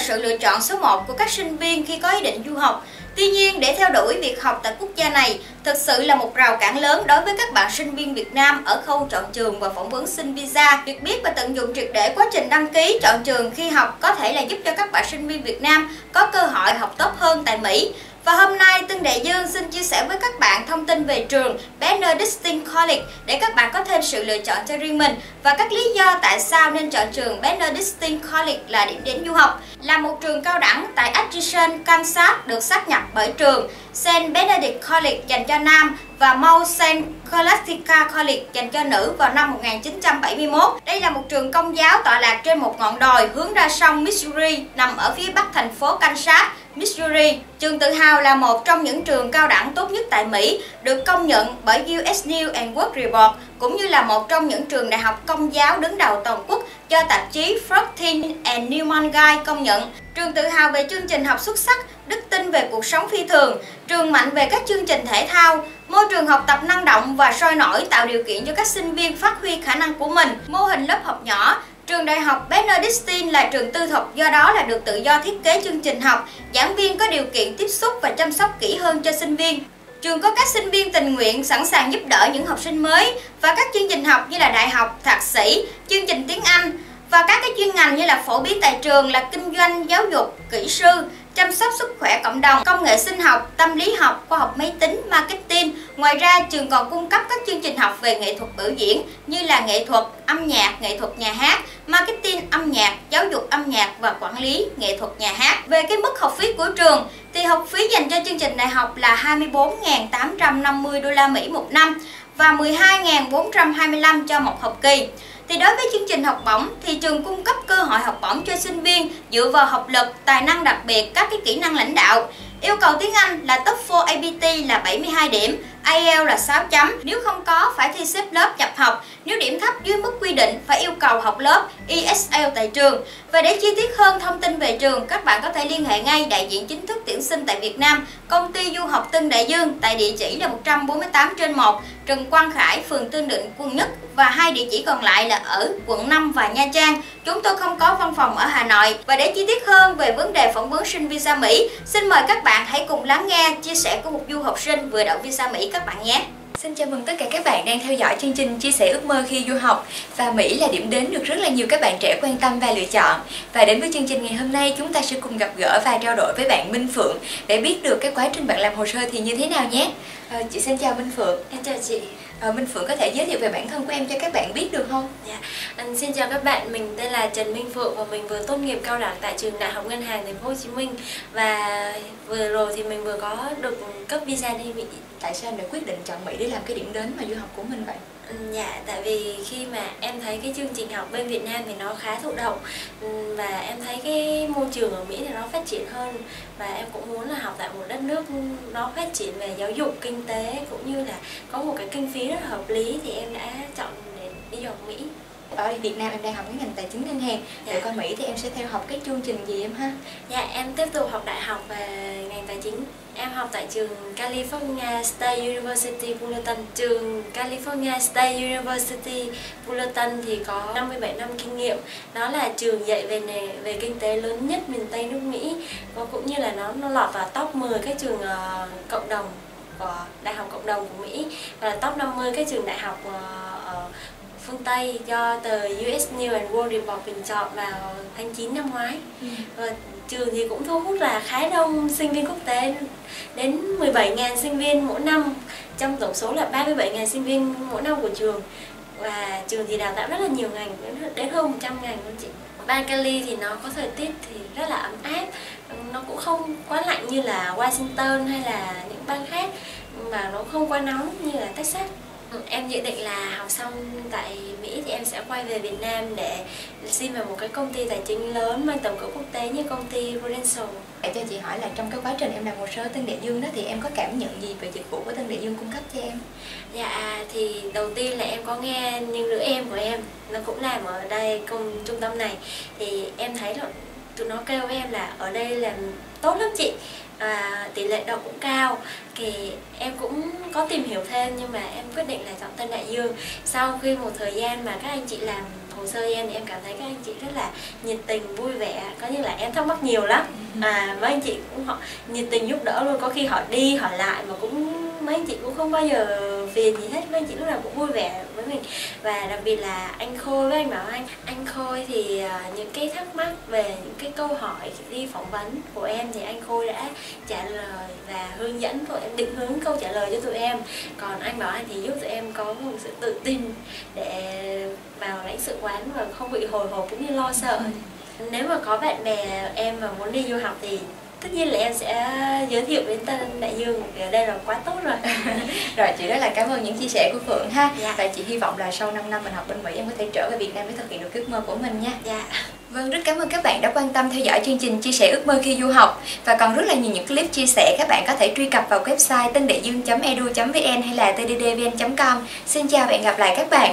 sự lựa chọn số 1 của các sinh viên khi có ý định du học. Tuy nhiên, để theo đuổi việc học tại quốc gia này thực sự là một rào cản lớn đối với các bạn sinh viên Việt Nam ở khâu chọn trường và phỏng vấn xin visa. Việc biết và tận dụng triệt để quá trình đăng ký chọn trường khi học có thể là giúp cho các bạn sinh viên Việt Nam có cơ hội học tốt hơn tại Mỹ. Và hôm nay, Tân Đại Dương xin chia sẻ với các bạn thông tin về trường Benedictine College để các bạn có thêm sự lựa chọn cho riêng mình và các lý do tại sao nên chọn trường Benedictine College là điểm đến du học. Là một trường cao đẳng tại Atchison, Kansas được sát nhập bởi trường St. Benedict College dành cho nam và Mount St. Scholastica College dành cho nữ vào năm 1971. Đây là một trường công giáo tọa lạc trên một ngọn đồi hướng ra sông Missouri nằm ở phía bắc thành phố Kansas, Missouri. Trường tự hào là một trong những trường cao đẳng tốt nhất tại Mỹ, được công nhận bởi US News and World Report, cũng như là một trong những trường đại học công giáo đứng đầu toàn quốc do tạp chí Fortune and Newman Guide công nhận. Trường tự hào về chương trình học xuất sắc, đức tin về cuộc sống phi thường. Trường mạnh về các chương trình thể thao, môi trường học tập năng động và sôi nổi tạo điều kiện cho các sinh viên phát huy khả năng của mình. Mô hình lớp học nhỏ. Trường đại học Benedictine là trường tư thục, do đó là được tự do thiết kế chương trình học, giảng viên có điều kiện tiếp xúc và chăm sóc kỹ hơn cho sinh viên. Trường có các sinh viên tình nguyện sẵn sàng giúp đỡ những học sinh mới và các chương trình học như là đại học, thạc sĩ, chương trình tiếng Anh và các chuyên ngành như là phổ biến tại trường là kinh doanh, giáo dục, kỹ sư, chăm sóc sức khỏe cộng đồng, công nghệ sinh học, tâm lý học, khoa học máy tính, marketing. Ngoài ra, trường còn cung cấp các chương trình học về nghệ thuật biểu diễn như là nghệ thuật, âm nhạc, nghệ thuật nhà hát, marketing âm nhạc, giáo dục âm nhạc và quản lý nghệ thuật nhà hát. Về cái mức học phí của trường thì học phí dành cho chương trình đại học là 24.850 đô la Mỹ một năm và 12.425 cho một học kỳ. Thì đối với chương trình học bổng thì trường cung cấp cơ hội học bổng cho sinh viên dựa vào học lực, tài năng đặc biệt, các kỹ năng lãnh đạo. Yêu cầu tiếng Anh là TOEFL APT là 72 điểm, IELTS là 6 chấm. Nếu không có phải thi xếp lớp nhập học. Nếu điểm thấp dưới mức quy định phải yêu cầu học lớp ESL tại trường. Và để chi tiết hơn thông tin về trường, các bạn có thể liên hệ ngay đại diện chính thức tuyển sinh tại Việt Nam, công ty du học Tân Đại Dương tại địa chỉ là 148/1 Trần Quang Khải, phường Tương Định, quận Nhất và hai địa chỉ còn lại là ở quận 5 và Nha Trang. Chúng tôi không có văn phòng ở Hà Nội. Và để chi tiết hơn về vấn đề phỏng vấn xin visa Mỹ, xin mời các bạn hãy cùng lắng nghe chia sẻ của một du học sinh vừa đậu visa Mỹ các bạn nhé. Xin chào mừng tất cả các bạn đang theo dõi chương trình Chia sẻ ước mơ khi du học. Và Mỹ là điểm đến được rất là nhiều các bạn trẻ quan tâm và lựa chọn. Và đến với chương trình ngày hôm nay, chúng ta sẽ cùng gặp gỡ và trao đổi với bạn Minh Phượng để biết được cái quá trình bạn làm hồ sơ thì như thế nào nhé. Chị xin chào Minh Phượng. Em chào chị. Minh Phượng có thể giới thiệu về bản thân của em cho các bạn biết được không? Dạ. Xin chào các bạn, mình tên là Trần Minh Phượng và mình vừa tốt nghiệp cao đẳng tại trường Đại học Ngân hàng Thành phố Hồ Chí Minh. Và vừa rồi thì mình vừa có được cấp visa đi Mỹ. Tại sao em đã quyết định chọn Mỹ để làm cái điểm đến mà du học của mình vậy? Dạ, tại vì khi mà em thấy cái chương trình học bên Việt Nam thì nó khá thụ động và em thấy cái môi trường ở Mỹ thì nó phát triển hơn và em cũng muốn là học tại một đất nước nó phát triển về giáo dục, kinh tế cũng như là có một cái kinh phí rất là hợp lý thì em đã chọn để đi học Mỹ. Ở Việt Nam em đang học cái ngành tài chính ngân hàng, dạ. Để qua Mỹ thì em sẽ theo học cái chương trình gì em ha? Dạ, em tiếp tục học đại học về ngành tài chính. Em học tại trường California State University Fullerton. Trường California State University Fullerton thì có 57 năm kinh nghiệm. Nó là trường dạy về kinh tế lớn nhất miền Tây nước Mỹ. Và cũng như là nó lọt vào top 10 các trường cộng đồng của đại học cộng đồng của Mỹ và là top 50 các trường đại học ở phương Tây do tờ US News and World Report bình chọn vào tháng 9 năm ngoái. Và trường thì cũng thu hút là khá đông sinh viên quốc tế, đến 17.000 sinh viên mỗi năm, trong tổng số là 37.000 sinh viên mỗi năm của trường. Và trường thì đào tạo rất là nhiều ngành, đến hơn 100 ngành luôn chị. Bang Cali thì nó có thời tiết thì rất là ấm áp, nó cũng không quá lạnh như là Washington hay là những bang khác, mà nó không quá nóng như là Texas. Em dự định là học xong tại Mỹ thì em sẽ quay về Việt Nam để xin vào một cái công ty tài chính lớn mang tầm cỡ quốc tế như công ty Prudential. Để cho chị hỏi là trong cái quá trình em làm hồ sơ Tân Đại Dương đó thì em có cảm nhận gì về dịch vụ của Tân Đại Dương cung cấp cho em? Dạ, thì đầu tiên là em có nghe những đứa em của em nó cũng làm ở đây trung tâm này thì em thấy là tụi nó kêu với em là ở đây làm tốt lắm chị. tỷ lệ đậu cũng cao. Thì em cũng có tìm hiểu thêm nhưng mà em quyết định là chọn Tân Đại Dương. Sau khi một thời gian mà các anh chị làm hồ sơ em thì em cảm thấy các anh chị rất là nhiệt tình, vui vẻ. Có như là em thắc mắc nhiều lắm, mấy anh chị cũng họ nhiệt tình giúp đỡ luôn. Có khi họ đi hỏi lại mà cũng mấy anh chị cũng không bao giờ phiền gì hết, mấy anh chị lúc nào cũng vui vẻ với mình. Và đặc biệt là anh Khôi với anh Bảo Anh Khôi thì những cái thắc mắc về những cái câu hỏi đi phỏng vấn của em thì anh Khôi đã trả lời và hướng dẫn tụi em, định hướng câu trả lời cho tụi em. Còn anh Bảo Anh thì giúp tụi em có một sự tự tin để vào lãnh sự quán và không bị hồi hộp cũng như lo sợ. Nếu mà có bạn bè em mà muốn đi du học thì tất nhiên là em sẽ giới thiệu đến Tân Đại Dương, vì ở đây là quá tốt rồi. Rồi, chị rất là cảm ơn những chia sẻ của Phượng ha. Dạ. Và chị hy vọng là sau 5 năm mình học bên Mỹ em có thể trở về Việt Nam để thực hiện được ước mơ của mình nha. Dạ. Vâng, rất cảm ơn các bạn đã quan tâm theo dõi chương trình chia sẻ ước mơ khi du học. Và còn rất là nhiều những clip chia sẻ, các bạn có thể truy cập vào website tandaydương.edu.vn hay là tddvn.com. Xin chào và hẹn gặp lại các bạn.